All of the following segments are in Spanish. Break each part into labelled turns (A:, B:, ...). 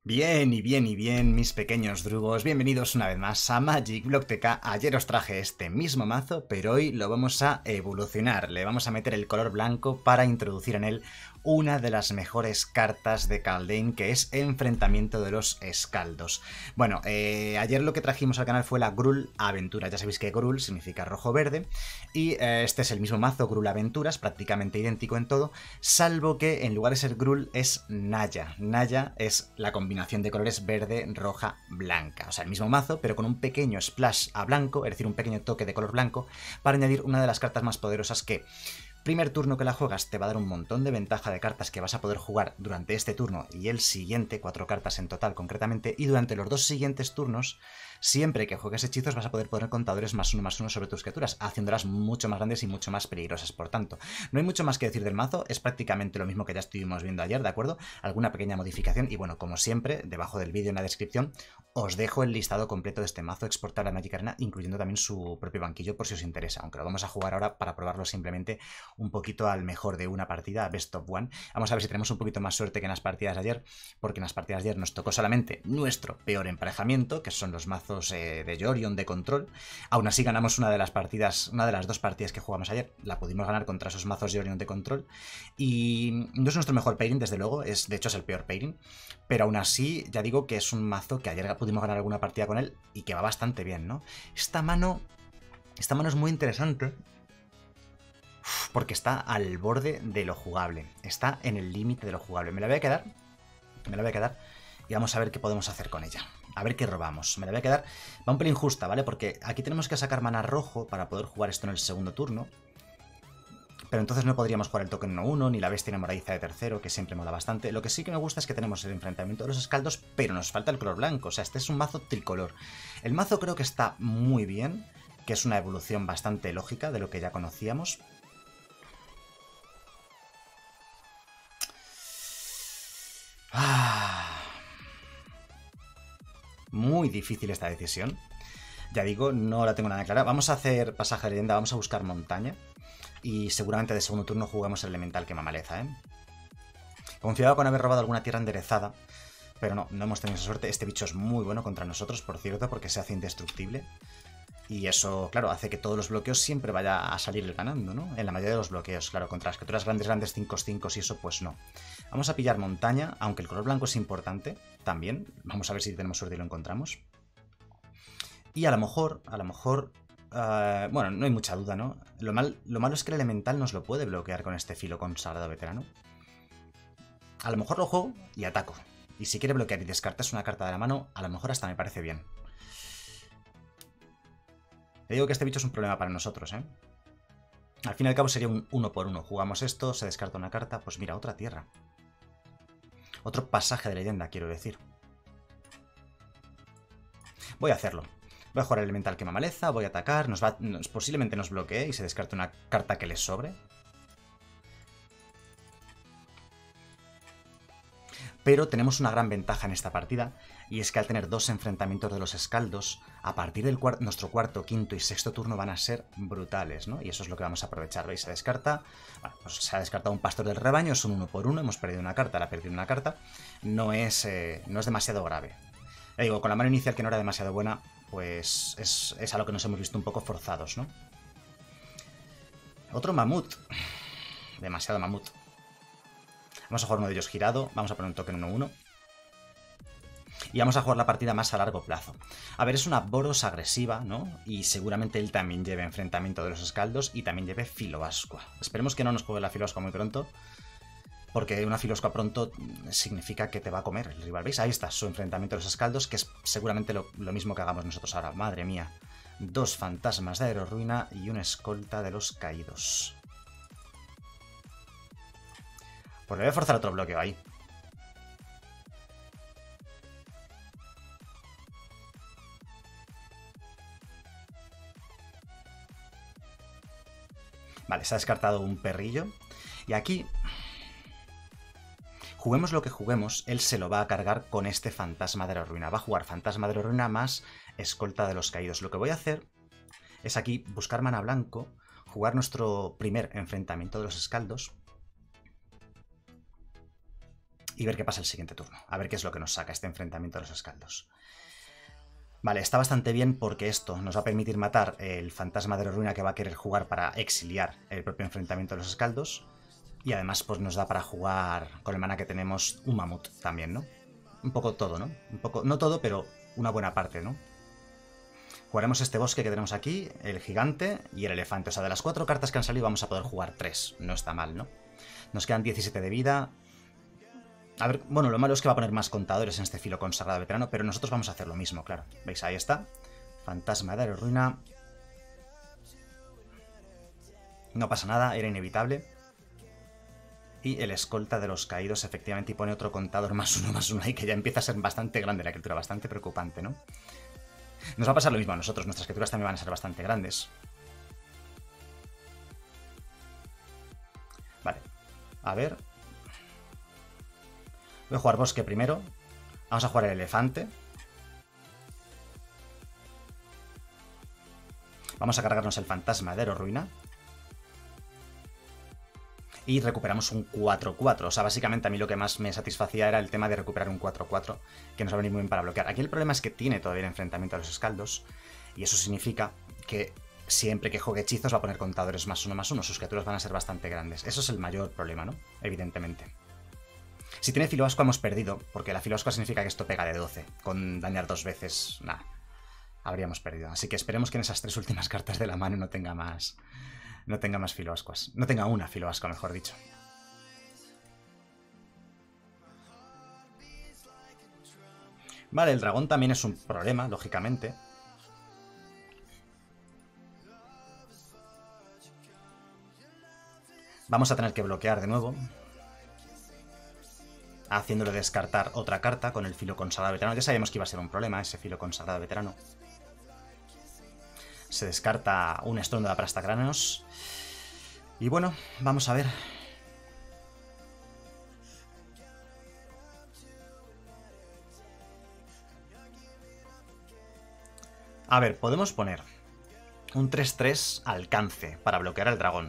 A: Bien y bien y bien, mis pequeños drugos, bienvenidos una vez más a Magic Block TK. Ayer os traje este mismo mazo, pero hoy lo vamos a evolucionar. Le vamos a meter el color blanco para introducir en él una de las mejores cartas de Kaldheim, que es Enfrentamiento de los Escaldos. Bueno, ayer lo que trajimos al canal fue la Gruul Aventura. Ya sabéis que Gruul significa rojo-verde, y este es el mismo mazo, Gruul Aventuras, prácticamente idéntico en todo, salvo que en lugar de ser Gruul es Naya. Naya es la combinación de colores verde, roja, blanca. O sea, el mismo mazo, pero con un pequeño splash a blanco, es decir, un pequeño toque de color blanco, para añadir una de las cartas más poderosas que... Primer turno que la juegas te va a dar un montón de ventaja de cartas que vas a poder jugar durante este turno y el siguiente, 4 cartas en total concretamente, y durante los 2 siguientes turnos, siempre que juegues hechizos vas a poder poner contadores +1/+1 sobre tus criaturas, haciéndolas mucho más grandes y mucho más peligrosas. Por tanto, no hay mucho más que decir del mazo, es prácticamente lo mismo que ya estuvimos viendo ayer, ¿de acuerdo? Alguna pequeña modificación y bueno, como siempre, debajo del vídeo en la descripción os dejo el listado completo de este mazo exportable a Magic Arena, incluyendo también su propio banquillo por si os interesa, aunque lo vamos a jugar ahora para probarlo simplemente un poquito al mejor de una partida, a Best of One. Vamos a ver si tenemos un poquito más suerte que en las partidas de ayer, porque en las partidas de ayer nos tocó solamente nuestro peor emparejamiento, que son los mazos de Yorion de control. Aún así ganamos una de las partidas, una de las 2 partidas que jugamos ayer, la pudimos ganar contra esos mazos Yorion de control, y no es nuestro mejor pairing, desde luego, de hecho es el peor pairing, pero aún así ya digo que es un mazo que ayer pudimos ganar alguna partida con él y que va bastante bien, ¿no? Esta mano es muy interesante porque está al borde de lo jugable, está en el límite de lo jugable. Me la voy a quedar y vamos a ver qué podemos hacer con ella. A ver qué robamos. Me la voy a quedar, va un pelín justa, ¿vale? Porque aquí tenemos que sacar mana rojo para poder jugar esto en el segundo turno. Pero entonces no podríamos jugar el token 1-1, ni la bestia enamoradiza de tercero, que siempre mola bastante. Lo que sí que me gusta es que tenemos el enfrentamiento de los escaldos, pero nos falta el color blanco. O sea, este es un mazo tricolor. El mazo creo que está muy bien, que es una evolución bastante lógica de lo que ya conocíamos. Muy difícil esta decisión. Ya digo, no la tengo nada clara. Vamos a hacer pasaje de leyenda, vamos a buscar montaña. Y seguramente de segundo turno jugamos el elemental quema maleza, ¿eh? Confiaba con haber robado alguna tierra enderezada, pero no hemos tenido esa suerte. Este bicho es muy bueno contra nosotros, por cierto, porque se hace indestructible. Y eso, claro, hace que todos los bloqueos siempre vaya a salir ganando, ¿no? En la mayoría de los bloqueos, claro, contra las criaturas grandes 5/5 y eso, pues no. Vamos a pillar montaña, aunque el color blanco es importante también. Vamos a ver si tenemos suerte y lo encontramos. Y a lo mejor, bueno, no hay mucha duda, ¿no? Lo malo es que el elemental nos lo puede bloquear con este filo consagrado veterano. A lo mejor lo juego y ataco. Y si quiere bloquear y descartas una carta de la mano, a lo mejor hasta me parece bien. Te digo que este bicho es un problema para nosotros, ¿eh? Al fin y al cabo sería un 1 por 1. Jugamos esto, se descarta una carta, pues mira, otra tierra. Otro pasaje de leyenda, quiero decir. Voy a hacerlo. Voy a jugar el elemental quema maleza, voy a atacar, posiblemente nos bloquee y se descarte una carta que les sobre. Pero tenemos una gran ventaja en esta partida, y es que al tener 2 enfrentamientos de los escaldos, a partir de nuestro cuarto, quinto y sexto turno van a ser brutales, ¿no? Y eso es lo que vamos a aprovechar. ¿Veis? Se descarta, bueno, pues se ha descartado un pastor del rebaño, es un 1 por 1, hemos perdido una carta, la ha perdido una carta, no es demasiado grave. Ya digo, con la mano inicial que no era demasiado buena, pues es a lo que nos hemos visto un poco forzados, ¿no? Otro mamut. Demasiado mamut. Vamos a jugar uno de ellos girado, vamos a poner un token 1-1. Y vamos a jugar la partida más a largo plazo. A ver, es una Boros agresiva, ¿no? Y seguramente él también lleve enfrentamiento de los escaldos y también lleve Filobascua. Esperemos que no nos juegue la Filobascua muy pronto, porque una Filobascua pronto significa que te va a comer el rival. ¿Veis? Ahí está su enfrentamiento de los escaldos, que es seguramente lo mismo que hagamos nosotros ahora. Madre mía. 2 fantasmas de Aerorruina y una escolta de los caídos. Pues le voy a forzar otro bloqueo ahí. Vale, se ha descartado un perrillo. Y aquí, juguemos lo que juguemos, él se lo va a cargar con este fantasma de la ruina. Va a jugar fantasma de la ruina más escolta de los caídos. Lo que voy a hacer es aquí buscar mana blanco, jugar nuestro primer enfrentamiento de los escaldos. y ver qué pasa el siguiente turno. A ver qué es lo que nos saca este enfrentamiento de los escaldos. Vale, está bastante bien porque esto nos va a permitir matar el fantasma de la ruina que va a querer jugar para exiliar el propio enfrentamiento de los escaldos. Y además pues nos da para jugar con el mana que tenemos un mamut también, ¿no? Un poco todo, ¿no? Un poco, no todo, pero una buena parte, ¿no? Jugaremos este bosque que tenemos aquí, el gigante y el elefante. O sea, de las 4 cartas que han salido vamos a poder jugar 3. No está mal, ¿no? Nos quedan 17 de vida. A ver, bueno, lo malo es que va a poner más contadores en este filo consagrado veterano, pero nosotros vamos a hacer lo mismo, claro. ¿Veis? Ahí está. Fantasma de la ruina. No pasa nada, era inevitable. Y el escolta de los caídos efectivamente y pone otro contador +1/+1 ahí, que ya empieza a ser bastante grande la criatura, bastante preocupante, ¿no? Nos va a pasar lo mismo a nosotros, nuestras criaturas también van a ser bastante grandes. Vale, a ver. Voy a jugar bosque primero. Vamos a jugar el elefante. Vamos a cargarnos el fantasma de la ruina. Y recuperamos un 4-4. O sea, básicamente a mí lo que más me satisfacía era el tema de recuperar un 4-4, que nos va a venir muy bien para bloquear. Aquí el problema es que tiene todavía el enfrentamiento a los escaldos, y eso significa que siempre que juegue hechizos va a poner contadores +1/+1. Sus criaturas van a ser bastante grandes. Eso es el mayor problema, ¿no? Evidentemente. Si tiene filoascua hemos perdido, porque la filoascua significa que esto pega de 12. Con dañar 2 veces, nada, habríamos perdido. Así que esperemos que en esas 3 últimas cartas de la mano no tenga más filoascuas. No tenga una filoascua, mejor dicho. Vale, el dragón también es un problema, lógicamente. Vamos a tener que bloquear de nuevo, haciéndole descartar otra carta con el filo consagrado veterano. Ya sabíamos que iba a ser un problema ese filo consagrado veterano. Se descarta un estruendo de aplastacráneos. Y bueno, vamos a ver. A ver, podemos poner un 3-3 alcance para bloquear al dragón.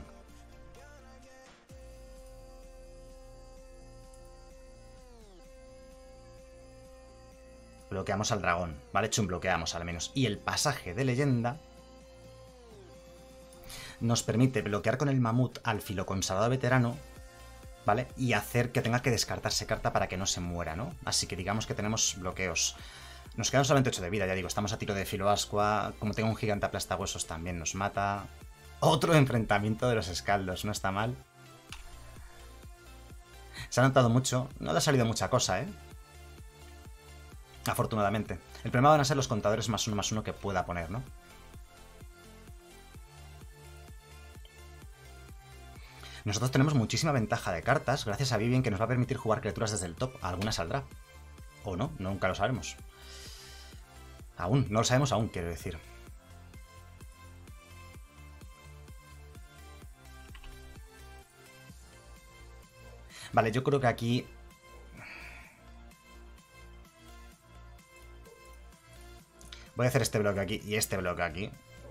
A: Bloqueamos al dragón, ¿vale? Bloqueamos al menos. Y el pasaje de leyenda nos permite bloquear con el mamut al filo consagrado veterano, ¿vale? Y hacer que tenga que descartarse carta para que no se muera, ¿no? Así que digamos que tenemos bloqueos. Nos quedan solamente 8 de vida, ya digo, estamos a tiro de filoascua. Como tengo un gigante aplastahuesos también nos mata. Otro enfrentamiento de los escaldos, no está mal. Se ha notado mucho, no le ha salido mucha cosa, ¿eh? Afortunadamente. El problema van a ser los contadores +1/+1 que pueda poner, ¿no? Nosotros tenemos muchísima ventaja de cartas gracias a Vivien, que nos va a permitir jugar criaturas desde el top. Alguna saldrá. O no, nunca lo sabremos. Aún, no lo sabemos aún, quiero decir. Vale, yo creo que aquí... Voy a hacer este bloque aquí y este bloque aquí.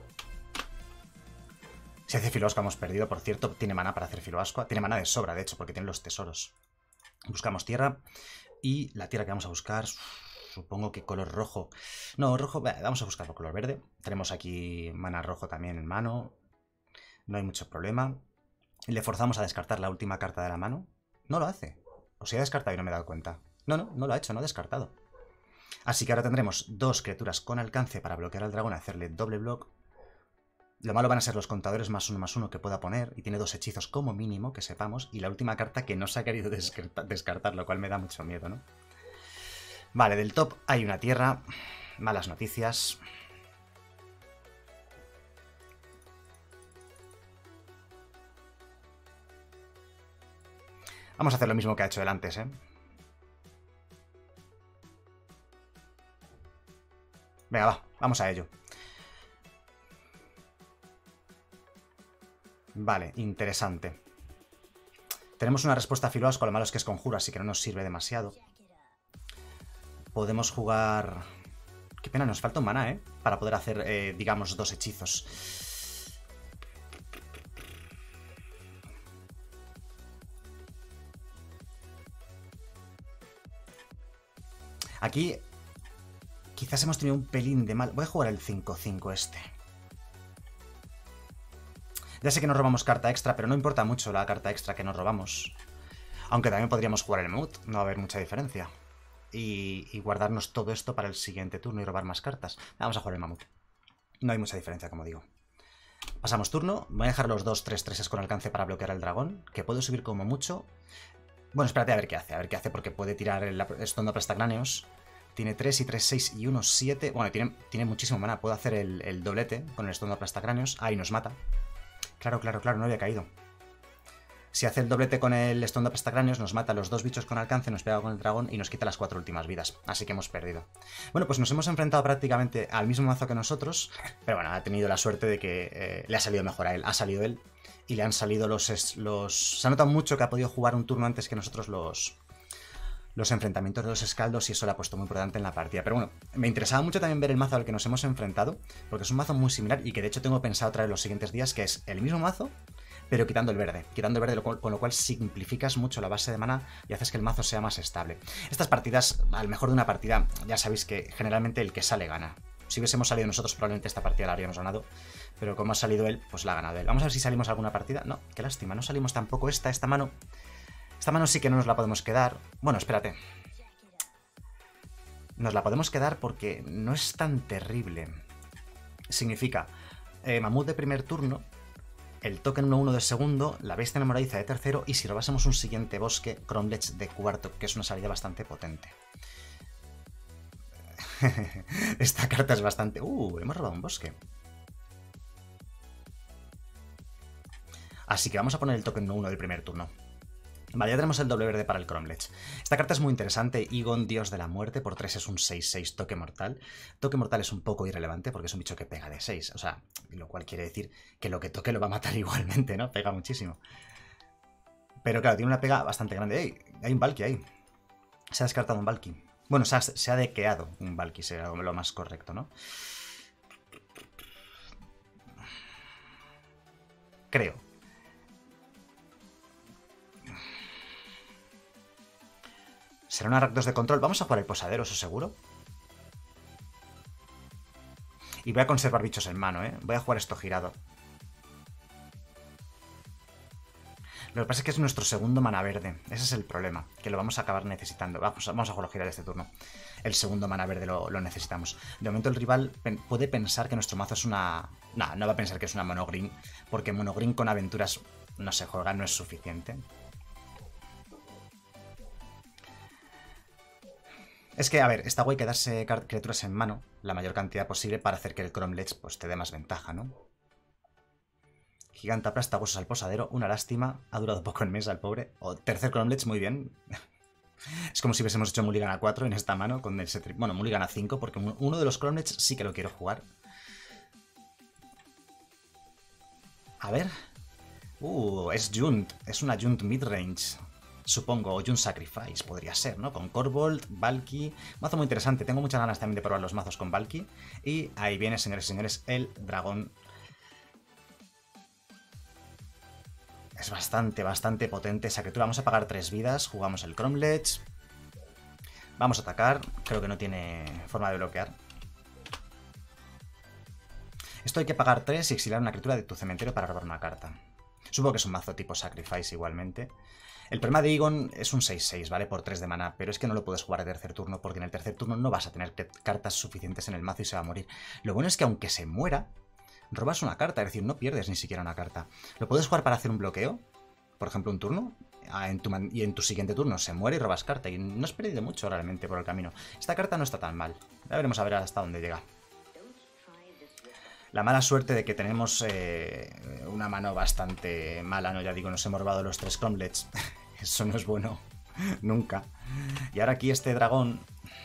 A: Si hace filoascua hemos perdido, por cierto. Tiene mana para hacer filoascua. Tiene mana de sobra, de hecho, porque tiene los tesoros. Buscamos tierra. Y la tierra que vamos a buscar... Supongo que color rojo. No, rojo... Vamos a buscarlo color verde. Tenemos aquí mana rojo también en mano. No hay mucho problema. Le forzamos a descartar la última carta de la mano. No lo hace. O sea, ha descartado y no me he dado cuenta. No, no lo ha hecho, no ha descartado. Así que ahora tendremos 2 criaturas con alcance para bloquear al dragón y hacerle doble block. Lo malo van a ser los contadores +1/+1 que pueda poner. Y tiene 2 hechizos como mínimo, que sepamos. Y la última carta que no se ha querido descartar, lo cual me da mucho miedo, ¿no? Vale, del top hay una tierra. Malas noticias. Vamos a hacer lo mismo que ha hecho él antes, ¿eh? Venga, va, vamos a ello. Vale, interesante. Tenemos una respuesta a filoascua, lo malo es que es conjuro, así que no nos sirve demasiado. Podemos jugar... Qué pena, nos falta un maná, ¿eh? Para poder hacer, digamos, 2 hechizos. Aquí quizás hemos tenido un pelín de mal. Voy a jugar el 5-5 este. Ya sé que nos robamos carta extra, pero no importa mucho la carta extra que nos robamos. Aunque también podríamos jugar el mamut, no va a haber mucha diferencia. Y guardarnos todo esto para el siguiente turno y robar más cartas. Vamos a jugar el mamut. No hay mucha diferencia, como digo. Pasamos turno. Voy a dejar los 2-3-3 con alcance para bloquear al dragón, que puedo subir como mucho. Bueno, espérate a ver qué hace. A ver qué hace, porque puede tirar el estondo aplastacráneos. Tiene 3 y 3, 6 y 1, 7. Bueno, tiene muchísimo mana. Puedo hacer el doblete con el estondo aplastacráneos. Ahí nos mata. Claro, no había caído. Si hace el doblete con el estondo aplastacráneos, nos mata a los 2 bichos con alcance, nos pega con el dragón y nos quita las 4 últimas vidas. Así que hemos perdido. Bueno, pues nos hemos enfrentado prácticamente al mismo mazo que nosotros. Pero bueno, ha tenido la suerte de que le ha salido mejor a él. Ha salido él y le han salido los... Se ha notado mucho que ha podido jugar un turno antes que nosotros los enfrentamientos de los escaldos y eso le ha puesto muy importante en la partida. Pero bueno, me interesaba mucho también ver el mazo al que nos hemos enfrentado, porque es un mazo muy similar y que de hecho tengo pensado traer los siguientes días, que es el mismo mazo, pero quitando el verde. Quitando el verde, con lo cual simplificas mucho la base de mana y haces que el mazo sea más estable. Estas partidas, al mejor de una partida, ya sabéis que generalmente el que sale gana. Si hubiésemos salido nosotros, probablemente esta partida la habríamos ganado, pero como ha salido él, pues la ha ganado él. Vamos a ver si salimos alguna partida. No, qué lástima, no salimos tampoco esta mano. Esta mano sí que no nos la podemos quedar. Bueno, espérate. Nos la podemos quedar porque no es tan terrible. Significa mamut de primer turno, el token 1-1 de segundo, la bestia enamoradiza de tercero y si robásemos un siguiente bosque, Cromlech de cuarto, que es una salida bastante potente. Esta carta es bastante... hemos robado un bosque. Así que vamos a poner el token 1 del primer turno. Vale, ya tenemos el doble verde para el Cromlech. Esta carta es muy interesante. Igon, Dios de la Muerte, por 3 es un 6-6 toque mortal. Toque mortal es un poco irrelevante porque es un bicho que pega de 6. O sea, lo cual quiere decir que lo que toque lo va a matar igualmente, ¿no? Pega muchísimo. Pero claro, tiene una pega bastante grande. ¡Ey! Hay un Valky ahí. Se ha descartado un Valky. Bueno, se ha dequeado un Valky, será lo más correcto, ¿no? Creo. Será un Arrakdos de control. Vamos a jugar el posadero, eso seguro. Y voy a conservar bichos en mano, ¿eh? Voy a jugar esto girado. Lo que pasa es que es nuestro segundo mana verde. Ese es el problema, que lo vamos a acabar necesitando. Vamos a jugarlo girar este turno. El segundo mana verde lo necesitamos. De momento el rival puede pensar que nuestro mazo es una... No va a pensar que es una monogreen, porque monogreen con aventuras no se juega, no es suficiente. Es que, a ver, está guay quedarse criaturas en mano la mayor cantidad posible para hacer que el Cromlech pues, te dé más ventaja, ¿no? Gigante aplasta huesos al posadero, una lástima, ha durado poco en mesa el pobre. O tercer Cromlech, muy bien. Es como si hubiésemos hecho Mulligan a 4 en esta mano, con ese bueno, Mulligan a 5, porque uno de los Cromlech sí que lo quiero jugar. A ver... es Junt, es una Junt midrange. Supongo, o Junt Sacrifice podría ser, ¿no? Con Corvold, Valky... Mazo muy interesante, tengo muchas ganas también de probar los mazos con Valky. Y ahí viene, señores y señores, el dragón. Es bastante potente esa criatura. Vamos a pagar 3 vidas, jugamos el Cromlech. Vamos a atacar, creo que no tiene forma de bloquear. Esto hay que pagar 3 y exiliar una criatura de tu cementerio para robar una carta. Supongo que es un mazo tipo Sacrifice igualmente. El problema de Igon es un 6-6, ¿vale? Por 3 de mana, pero es que no lo puedes jugar de tercer turno porque en el tercer turno no vas a tener cartas suficientes en el mazo y se va a morir. Lo bueno es que aunque se muera, robas una carta, es decir, no pierdes ni siquiera una carta. Lo puedes jugar para hacer un bloqueo, por ejemplo un turno, y en tu siguiente turno se muere y robas carta, y no has perdido mucho realmente por el camino. Esta carta no está tan mal, ya veremos a ver hasta dónde llega. La mala suerte de que tenemos una mano bastante mala, ¿no? Ya digo, nos hemos robado los 3 Cromlechs. Eso no es bueno. Nunca. Y ahora aquí este dragón...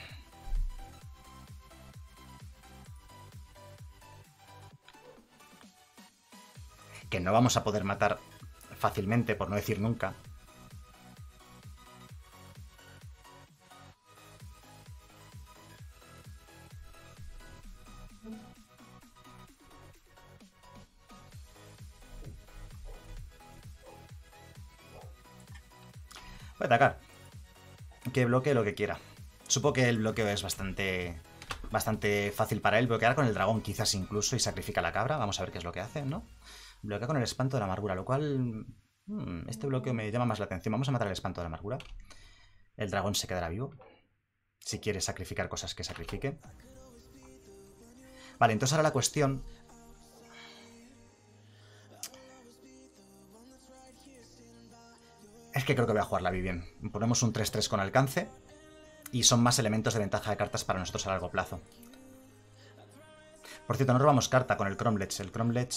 A: que no vamos a poder matar fácilmente, por no decir nunca. Voy a atacar. Que bloquee lo que quiera. Supongo que el bloqueo es bastante fácil para él. Bloquear con el dragón quizás incluso y sacrifica la cabra. Vamos a ver qué es lo que hace, ¿no? Bloquea con el espanto de la amargura, lo cual... este bloqueo me llama más la atención. Vamos a matar el espanto de la amargura. El dragón se quedará vivo. Si quiere sacrificar cosas, que sacrifique. Vale, entonces ahora la cuestión... es que creo que voy a jugarla bien. Ponemos un 3-3 con alcance. Y son más elementos de ventaja de cartas para nosotros a largo plazo. Por cierto, no robamos carta con el Cromlech. El Cromlech...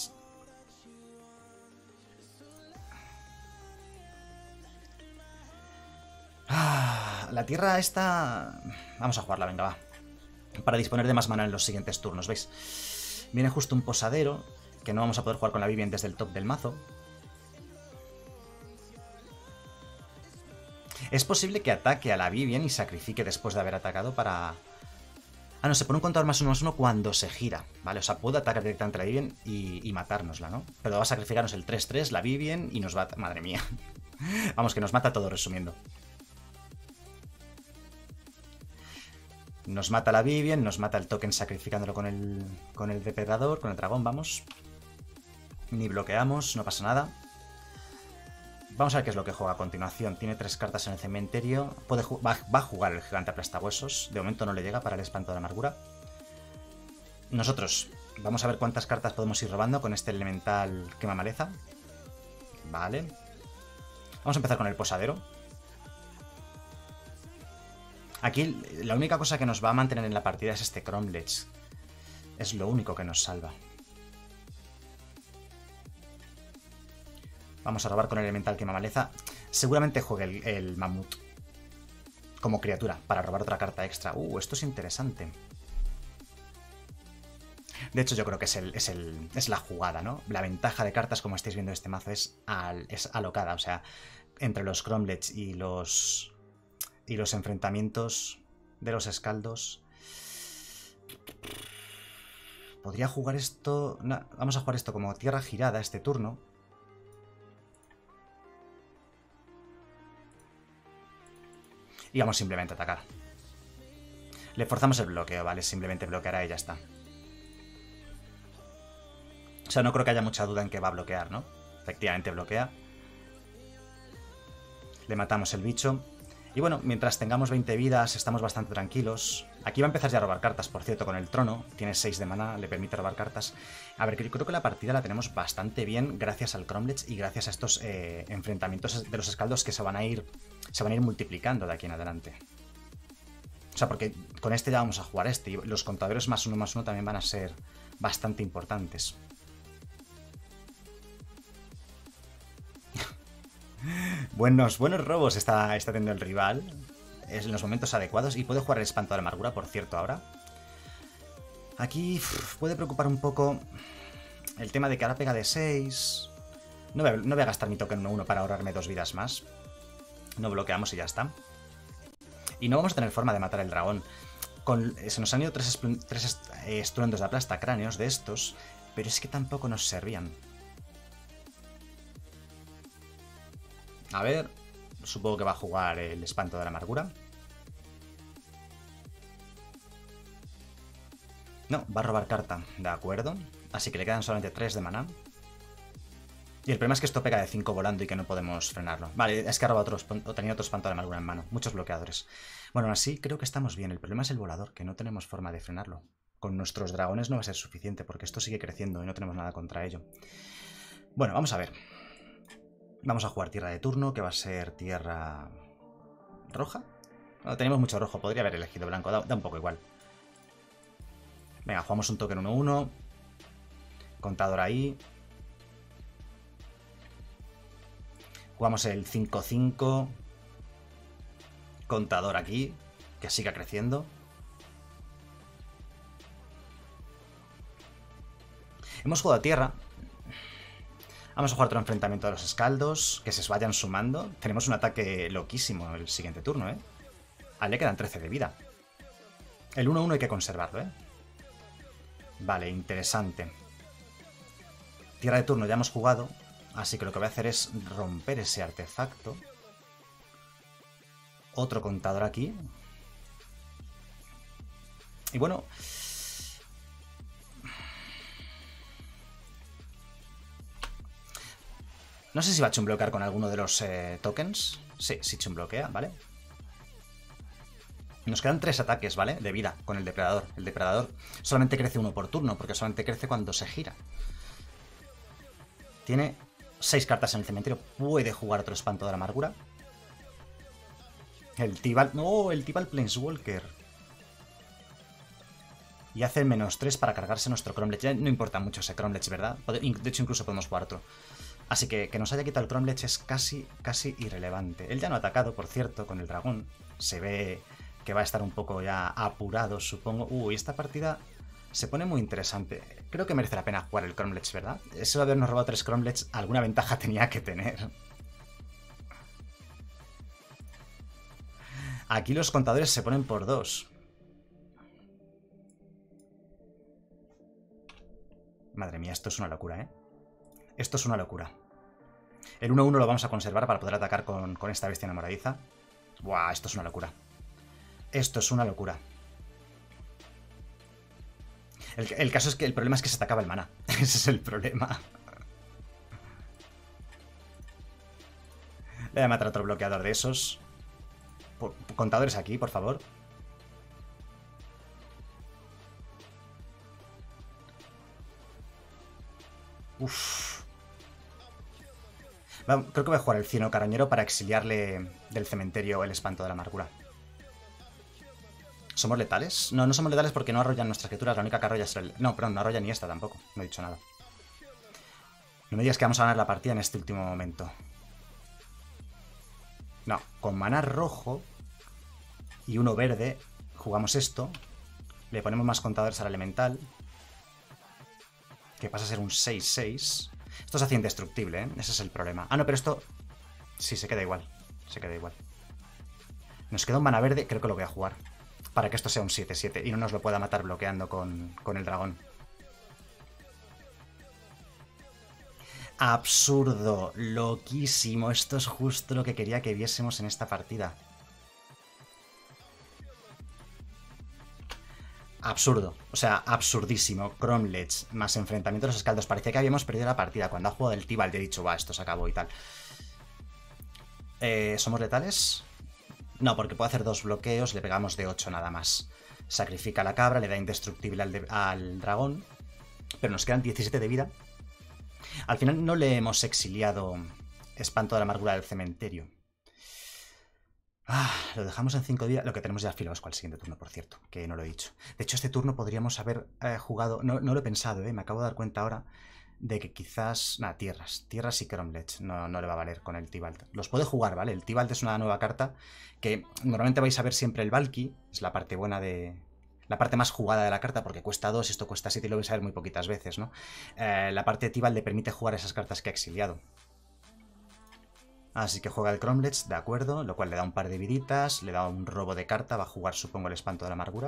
A: la tierra esta... vamos a jugarla, venga, va. Para disponer de más mana en los siguientes turnos, ¿veis? Viene justo un posadero, que no vamos a poder jugar con la Vivien desde el top del mazo. Es posible que ataque a la Vivien y sacrifique después de haber atacado para... ah, no, se pone un contador +1/+1 cuando se gira, ¿vale? O sea, puede atacar directamente a la Vivien y matárnosla, ¿no? Pero va a sacrificarnos el 3-3, la Vivien, y nos va a... madre mía. Vamos, que nos mata todo, resumiendo. Nos mata la Vivien, nos mata el token sacrificándolo con el depredador, con el dragón, vamos. Ni bloqueamos, no pasa nada. Vamos a ver qué es lo que juega a continuación. Tiene 3 cartas en el cementerio. Va a jugar el gigante aplastahuesos. De momento no le llega para el espanto de la amargura. Nosotros vamos a ver cuántas cartas podemos ir robando con este elemental quema maleza. Vale. Vamos a empezar con el posadero. Aquí la única cosa que nos va a mantener en la partida es este Cromlech. Es lo único que nos salva. Vamos a robar con el elemental quema maleza. Seguramente juegue el mamut como criatura para robar otra carta extra. Esto es interesante. De hecho, yo creo que es la jugada, ¿no? La ventaja de cartas, como estáis viendo en este mazo, es alocada. O sea, entre los Cromlech y los enfrentamientos de los escaldos. Podría jugar esto... no, vamos a jugar esto como tierra girada este turno. Y vamos simplemente a atacar. Le forzamos el bloqueo, ¿vale? Simplemente bloqueará y ya está. O sea, no creo que haya mucha duda en que va a bloquear, ¿no? Efectivamente bloquea. Le matamos el bicho. Y bueno, mientras tengamos 20 vidas, estamos bastante tranquilos. Aquí va a empezar ya a robar cartas, por cierto, con el trono. Tiene 6 de mana, le permite robar cartas. A ver, creo que la partida la tenemos bastante bien gracias al Cromlech y gracias a estos enfrentamientos de los escaldos que se van a ir multiplicando de aquí en adelante. O sea, porque con este ya vamos a jugar este. Y los contadores +1/+1 también van a ser bastante importantes. Buenos robos está teniendo el rival. Es en los momentos adecuados. Y puede jugar el espanto de la amargura, por cierto, ahora. Aquí puede preocupar un poco el tema de que ahora pega de 6. No voy a gastar mi token 1/1 para ahorrarme 2 vidas más. No bloqueamos y ya está. Y no vamos a tener forma de matar el dragón. Se nos han ido 3 estruendos de aplastacráneos de estos. Pero es que tampoco nos servían. A ver, supongo que va a jugar el espanto de la amargura. No, va a robar carta, de acuerdo. Así que le quedan solamente 3 de maná. Y el problema es que esto pega de 5 volando y que no podemos frenarlo. Vale, es que ha robado tenía otro espanto de la amargura en mano. Muchos bloqueadores. Bueno, así creo que estamos bien. El problema es el volador, que no tenemos forma de frenarlo. Con nuestros dragones no va a ser suficiente, porque esto sigue creciendo y no tenemos nada contra ello. Bueno, vamos a ver. Vamos a jugar tierra de turno, que va a ser tierra roja. No, tenemos mucho rojo, podría haber elegido blanco, da un poco igual. Venga, jugamos un token 1/1. Contador ahí. Jugamos el 5/5. Contador aquí, que siga creciendo. Hemos jugado a tierra. Vamos a jugar otro enfrentamiento de los escaldos, que se vayan sumando. Tenemos un ataque loquísimo el siguiente turno, ¿eh? A él le quedan 13 de vida. El 1/1 hay que conservarlo, ¿eh? Vale, interesante. Tierra de turno ya hemos jugado, así que lo que voy a hacer es romper ese artefacto. Otro contador aquí. Y bueno... No sé si va a chumbloquear con alguno de los tokens. Sí, sí chumbloquea, ¿vale? Nos quedan 3 ataques, ¿vale? De vida con el depredador. El depredador solamente crece 1 por turno, porque solamente crece cuando se gira. Tiene 6 cartas en el cementerio. Puede jugar otro espanto de la amargura. El Tibal... ¡No! El Tibal Planeswalker. Y hace el -3 para cargarse nuestro Cromlech. Ya no importa mucho ese Cromlech, ¿verdad? De hecho, incluso podemos jugar otro. Así que nos haya quitado el Cromlech es casi irrelevante. Él ya no ha atacado, por cierto, con el dragón. Se ve que va a estar un poco ya apurado, supongo. Uy, esta partida se pone muy interesante. Creo que merece la pena jugar el Cromlech, ¿verdad? Eso de habernos robado 3 Cromlech, alguna ventaja tenía que tener. Aquí los contadores se ponen por 2. Madre mía, esto es una locura, ¿eh? Esto es una locura. El 1-1 lo vamos a conservar para poder atacar con esta bestia enamoradiza. Buah, esto es una locura. Esto es una locura. El caso es que el problema es que se te acaba el mana. Ese es el problema. Le voy a matar otro bloqueador de esos. Contadores aquí, por favor. Uff. Creo que voy a jugar el Cieno Carroñero para exiliarle del cementerio el espanto de la amargura. ¿Somos letales? No, no somos letales porque no arrollan nuestras criaturas. La única que arrolla es el... No, perdón, no arrolla ni esta tampoco. No he dicho nada. No me digas que vamos a ganar la partida en este último momento. No, con mana rojo y uno verde jugamos esto. Le ponemos más contadores al elemental, que pasa a ser un 6-6. Esto se hace indestructible, ¿eh? Ese es el problema. Ah, no, pero esto... Sí, se queda igual. Se queda igual. Nos queda un mana verde, creo que lo voy a jugar. Para que esto sea un 7-7 y no nos lo pueda matar bloqueando con el dragón. Absurdo, loquísimo. Esto es justo lo que quería que viésemos en esta partida. Absurdo, o sea, absurdísimo. Cromlech más enfrentamiento de los escaldos. Parecía que habíamos perdido la partida. Cuando ha jugado el Tibalt he dicho, va, esto se acabó y tal. ¿Somos letales? No, porque puede hacer 2 bloqueos, le pegamos de 8 nada más. Sacrifica a la cabra, le da indestructible al dragón. Pero nos quedan 17 de vida. Al final no le hemos exiliado espanto de la amargura del cementerio. Lo dejamos en 5 días. Lo que tenemos ya filosco al siguiente turno, por cierto, que no lo he dicho. De hecho, este turno podríamos haber jugado... No lo he pensado, me acabo de dar cuenta ahora de que quizás... Nada, tierras y Cromlech no le va a valer con el Tibalt. Los puede jugar, ¿vale? El Tibalt es una nueva carta que normalmente vais a ver siempre el Valky. Es la parte buena de... La parte más jugada de la carta, porque cuesta 2, esto cuesta 7 y lo vais a ver muy poquitas veces, ¿no? La parte de Tibalt le permite jugar esas cartas que ha exiliado. Así que juega el Cromlech, de acuerdo, lo cual le da un par de viditas, le da un robo de carta, va a jugar supongo el espanto de la amargura.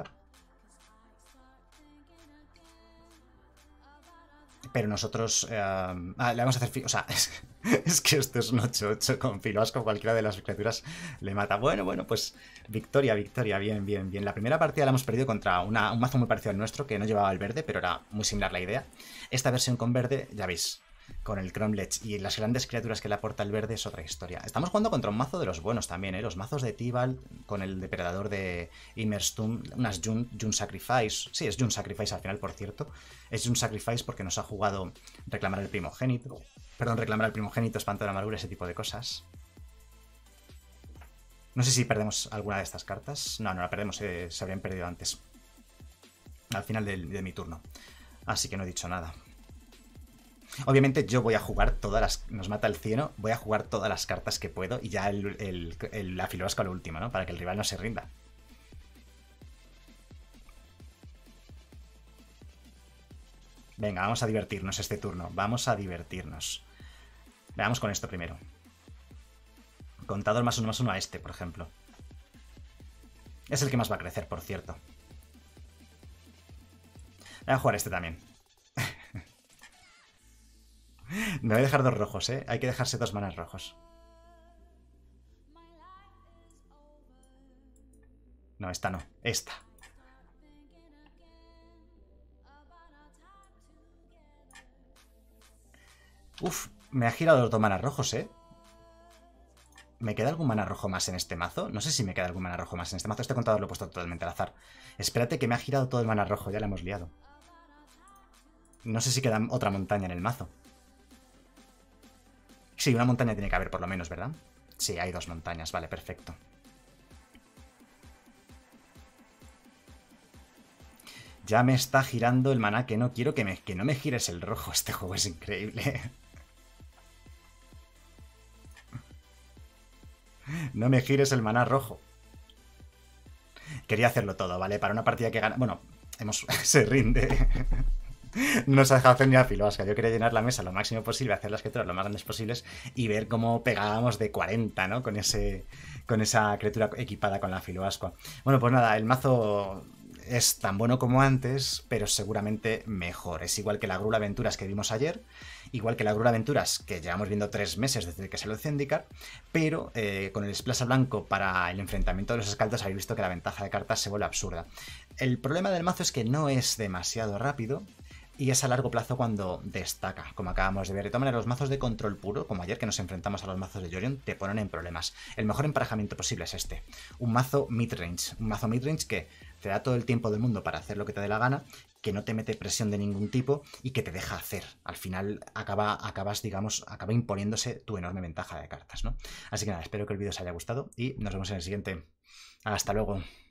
A: Pero nosotros... le vamos a hacer... O sea, es que esto es un 8-8 con Filoasco, cualquiera de las criaturas le mata. Bueno, pues victoria, bien. La primera partida la hemos perdido contra un mazo muy parecido al nuestro, que no llevaba el verde, pero era muy similar la idea. Esta versión con verde, ya veis, con el Cromlech y las grandes criaturas que le aporta el verde es otra historia. Estamos jugando contra un mazo de los buenos también, los mazos de Tibalt con el depredador de Immerstomb, unas June Sacrifice. Sí, es June Sacrifice al final, por cierto. Es June Sacrifice porque nos ha jugado reclamar el primogénito. Perdón, reclamar el primogénito, espanto de la amargura, ese tipo de cosas. No sé si perdemos alguna de estas cartas. No la perdemos, se habrían perdido antes. Al final de mi turno. Así que no he dicho nada. Obviamente yo voy a jugar todas las... Nos mata el cieno, voy a jugar todas las cartas que puedo y ya la filosca lo último, ¿no? Para que el rival no se rinda. Venga, vamos a divertirnos este turno. Vamos a divertirnos. Veamos con esto primero. Contador +1/+1 a este, por ejemplo. Es el que más va a crecer, por cierto. Voy a jugar este también. Me voy a dejar 2 rojos, ¿eh? Hay que dejarse 2 manas rojos. No, esta no. Esta. Uf, me ha girado los 2 manas rojos, ¿eh? ¿Me queda algún mana rojo más en este mazo? No sé si me queda algún mana rojo más en este mazo. Este contador lo he puesto totalmente al azar. Espérate que me ha girado todo el mana rojo, ya la hemos liado. No sé si queda otra montaña en el mazo. Sí, una montaña tiene que haber por lo menos, ¿verdad? Sí, hay 2 montañas, vale, perfecto. Ya me está girando el maná que no quiero que no me gires el rojo. Este juego es increíble. No me gires el maná rojo. Quería hacerlo todo, ¿vale? Para una partida que gana... Bueno, se rinde. No nos ha dejado hacer ni la filosca. Yo quería llenar la mesa lo máximo posible, hacer las criaturas lo más grandes posibles y ver cómo pegábamos de 40, ¿no? Con esa criatura equipada con la filoascua. Bueno, pues nada, el mazo es tan bueno como antes, pero seguramente mejor. Es igual que la Grul Aventuras que vimos ayer, igual que la Grul Aventuras que llevamos viendo 3 meses desde que salió el Zendikar, pero con el Splash blanco para el enfrentamiento de los escaldos habéis visto que la ventaja de cartas se vuelve absurda. El problema del mazo es que no es demasiado rápido, y es a largo plazo cuando destaca, como acabamos de ver. De todas maneras, los mazos de control puro, como ayer que nos enfrentamos a los mazos de Yorion, te ponen en problemas. El mejor emparejamiento posible es este. Un mazo midrange. Un mazo midrange que te da todo el tiempo del mundo para hacer lo que te dé la gana, que no te mete presión de ningún tipo y que te deja hacer. Al final acaba imponiéndose tu enorme ventaja de cartas, ¿no? Así que nada, espero que el vídeo os haya gustado y nos vemos en el siguiente. Hasta luego.